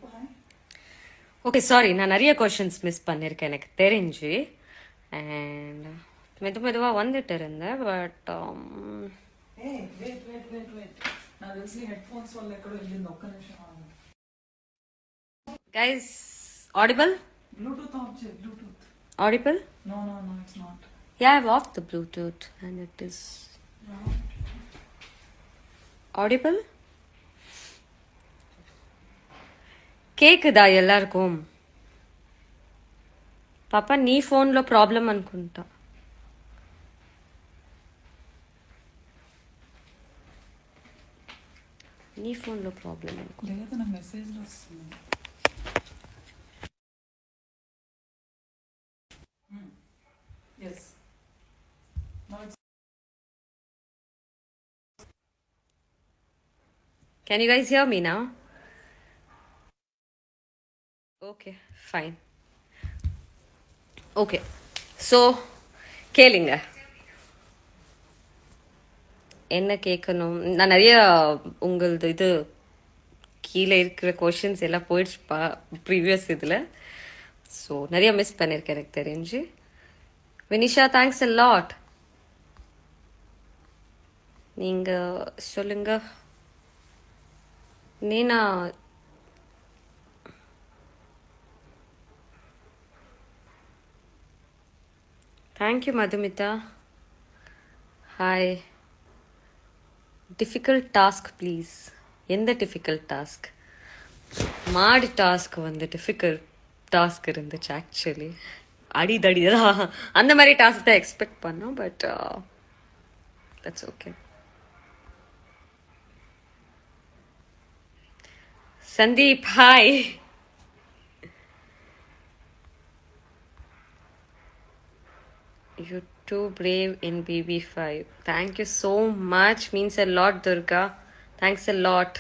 Okay, sorry. நான் நிறைய questions miss பண்ணிருக்கேன் எனக்கு தெரிஞ்சு. And மெதுவா வந்துட்டு இருந்தேன். But Hey, wait. நான் తెలిసి headphones వల్ల ఎక్కడో వెళ్ళింది ఒక్క నిమిషం ఆగు. Guys, audible? Bluetooth off check, Bluetooth. Audible? No, it's not. Yeah, I've off the Bluetooth and it is audible. கேக்குதா எல்லாருக்கும்? పాపా నీ ఫోన్లో ప్రాబ్లం అనుకుంటా. నీ ఫోన్లో ప్రాబ్లం అనుకుంటా. లేదు నా మెసేజ్లో వస్తుంది. Yes. Can you guys hear me now? Okay, fine. Okay, so கேளுங்க என்ன கேட்கணும். நான் நிறைய உங்களது இது கீழே இருக்கிற கொஷின்ஸ் எல்லாம் போயிடுச்சுப்பா ப்ரீவியஸ் இதில். ஸோ நிறைய மிஸ் பண்ணியிருக்கேன் எனக்கு தெரிஞ்சு. Vinisha thanks a lot. நீங்கள் சொல்லுங்க. Neena thank you Madhumitha. Hi. Difficult task please. எந்த டிஃபிகல்ட் டாஸ்க்? மாடி டாஸ்க் வந்து டிஃபிகல்ட் டாஸ்க் இருந்துச்சு ஆக்சுவலி. அடிதடி தான் அந்த மாதிரி டாஸ்க் தான் எக்ஸ்பெக்ட் பண்ணோம். But that's okay. Sandeep hi. You're too brave in BB5. Thank you so much. Means a lot, Durga. Thanks a lot.